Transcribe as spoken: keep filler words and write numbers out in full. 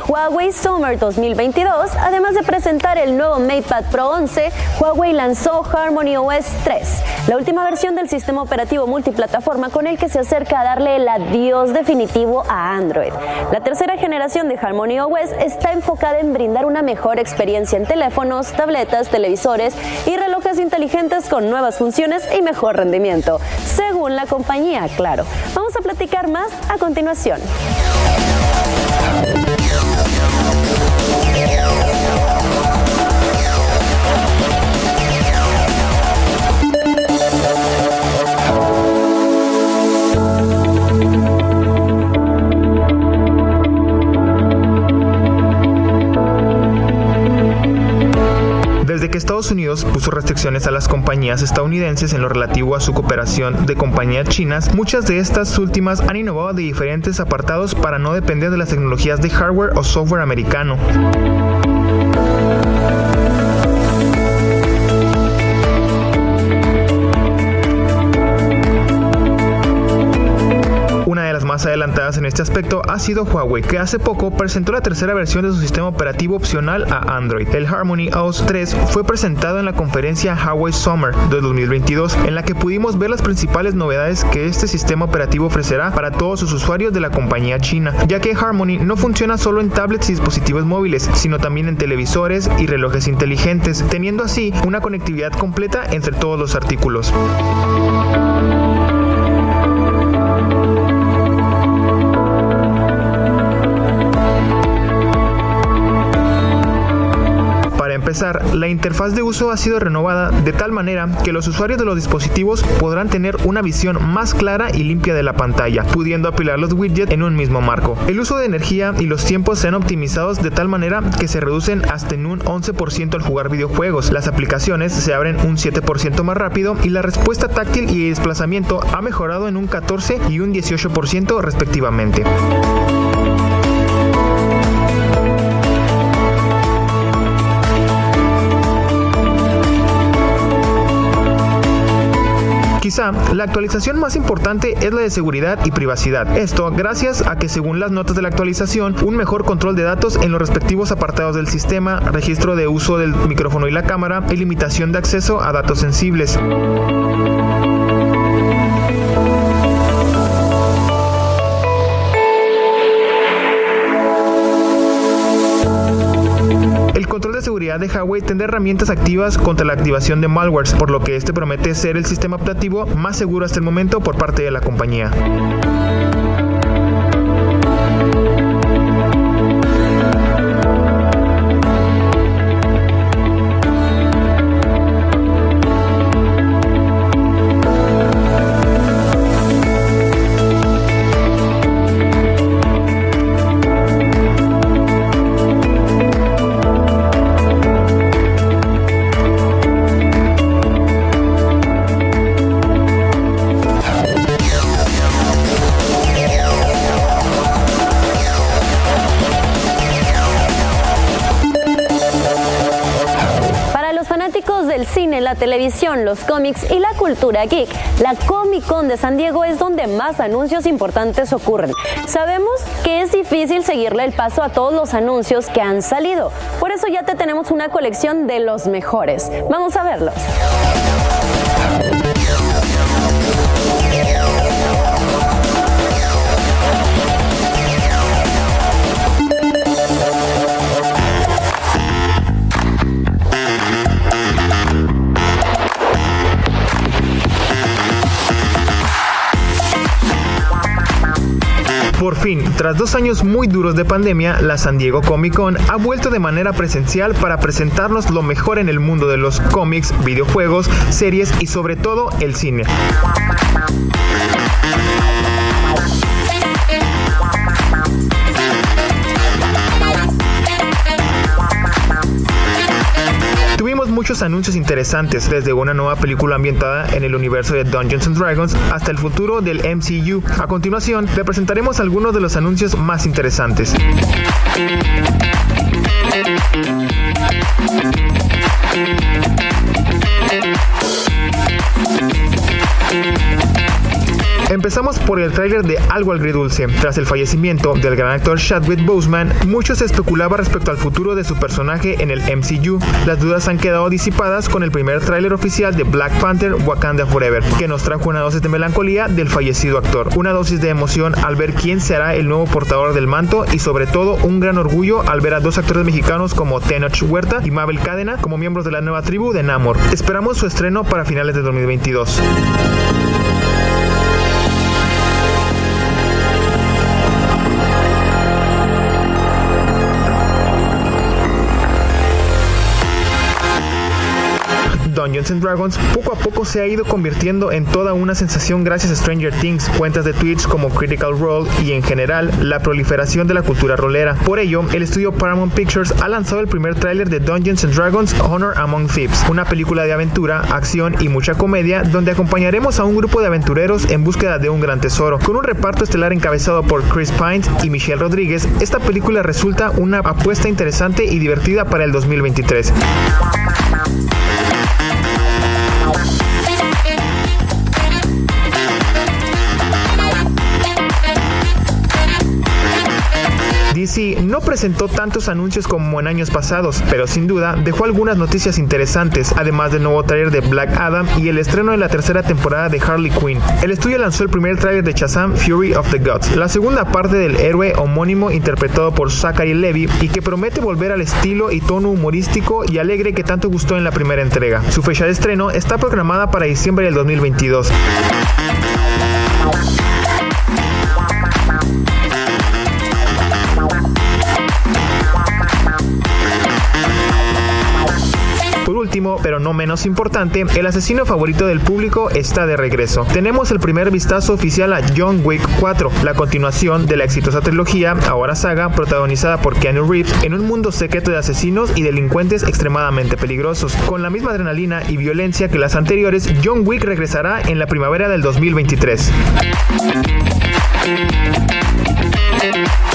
Huawei Summer dos mil veintidós, además de presentar el nuevo MatePad Pro once, Huawei lanzó HarmonyOS tres, la última versión del sistema operativo multiplataforma con el que se acerca a darle el adiós definitivo a Android. La tercera generación de HarmonyOS está enfocada en brindar una mejor experiencia en teléfonos, tabletas, televisores y relojes inteligentes con nuevas funciones y mejor rendimiento, según la compañía, claro. Vamos a platicar más a continuación. Desde que Estados Unidos puso restricciones a las compañías estadounidenses en lo relativo a su cooperación de compañías chinas, muchas de estas últimas han innovado de diferentes apartados para no depender de las tecnologías de hardware o software americano. Una de las más adelantadas en este aspecto ha sido Huawei, que hace poco presentó la tercera versión de su sistema operativo opcional a Android. El HarmonyOS tres fue presentado en la conferencia Huawei Summer de dos mil veintidós, en la que pudimos ver las principales novedades que este sistema operativo ofrecerá para todos sus usuarios de la compañía china, ya que Harmony no funciona solo en tablets y dispositivos móviles, sino también en televisores y relojes inteligentes, teniendo así una conectividad completa entre todos los artículos. Empezar, la interfaz de uso ha sido renovada de tal manera que los usuarios de los dispositivos podrán tener una visión más clara y limpia de la pantalla, pudiendo apilar los widgets en un mismo marco. El uso de energía y los tiempos se han optimizado de tal manera que se reducen hasta en un once por ciento al jugar videojuegos. Las aplicaciones se abren un siete por ciento más rápido y la respuesta táctil y desplazamiento ha mejorado en un catorce por ciento y un dieciocho por ciento respectivamente. Quizá la actualización más importante es la de seguridad y privacidad. Esto gracias a que, según las notas de la actualización, un mejor control de datos en los respectivos apartados del sistema, registro de uso del micrófono y la cámara y limitación de acceso a datos sensibles. El control de seguridad de Huawei tendrá herramientas activas contra la activación de malwares, por lo que este promete ser el sistema operativo más seguro hasta el momento por parte de la compañía. Del cine, la televisión, los cómics y la cultura geek, la Comic Con de San Diego es donde más anuncios importantes ocurren. Sabemos que es difícil seguirle el paso a todos los anuncios que han salido, por eso ya te tenemos una colección de los mejores. Vamos a verlos. Por fin, tras dos años muy duros de pandemia, la San Diego Comic Con ha vuelto de manera presencial para presentarnos lo mejor en el mundo de los cómics, videojuegos, series y sobre todo el cine. Tuvimos muchos anuncios interesantes, desde una nueva película ambientada en el universo de Dungeons and Dragons hasta el futuro del M C U. A continuación, te presentaremos algunos de los anuncios más interesantes. Empezamos por el tráiler de Algo Agridulce. Tras el fallecimiento del gran actor Chadwick Boseman, mucho se especulaba respecto al futuro de su personaje en el M C U. Las dudas han quedado disipadas con el primer tráiler oficial de Black Panther Wakanda Forever, que nos trajo una dosis de melancolía del fallecido actor, una dosis de emoción al ver quién será el nuevo portador del manto y sobre todo un gran orgullo al ver a dos actores mexicanos como Tenoch Huerta y Mabel Cadena como miembros de la nueva tribu de Namor. Esperamos su estreno para finales de dos mil veintidós. Dungeons and Dragons poco a poco se ha ido convirtiendo en toda una sensación gracias a Stranger Things, cuentas de Twitch como Critical Role y en general la proliferación de la cultura rolera. Por ello, el estudio Paramount Pictures ha lanzado el primer tráiler de Dungeons and Dragons Honor Among Thieves, una película de aventura, acción y mucha comedia donde acompañaremos a un grupo de aventureros en búsqueda de un gran tesoro. Con un reparto estelar encabezado por Chris Pine y Michelle Rodríguez, esta película resulta una apuesta interesante y divertida para el dos mil veintitrés. D C no presentó tantos anuncios como en años pasados, pero sin duda dejó algunas noticias interesantes, además del nuevo tráiler de Black Adam y el estreno de la tercera temporada de Harley Quinn. El estudio lanzó el primer tráiler de Shazam Fury of the Gods, la segunda parte del héroe homónimo interpretado por Zachary Levi y que promete volver al estilo y tono humorístico y alegre que tanto gustó en la primera entrega. Su fecha de estreno está programada para diciembre del dos mil veintidós. Por último, pero no menos importante, el asesino favorito del público está de regreso. Tenemos el primer vistazo oficial a John Wick cuatro, la continuación de la exitosa trilogía, ahora saga, protagonizada por Keanu Reeves en un mundo secreto de asesinos y delincuentes extremadamente peligrosos. Con la misma adrenalina y violencia que las anteriores, John Wick regresará en la primavera del dos mil veintitrés.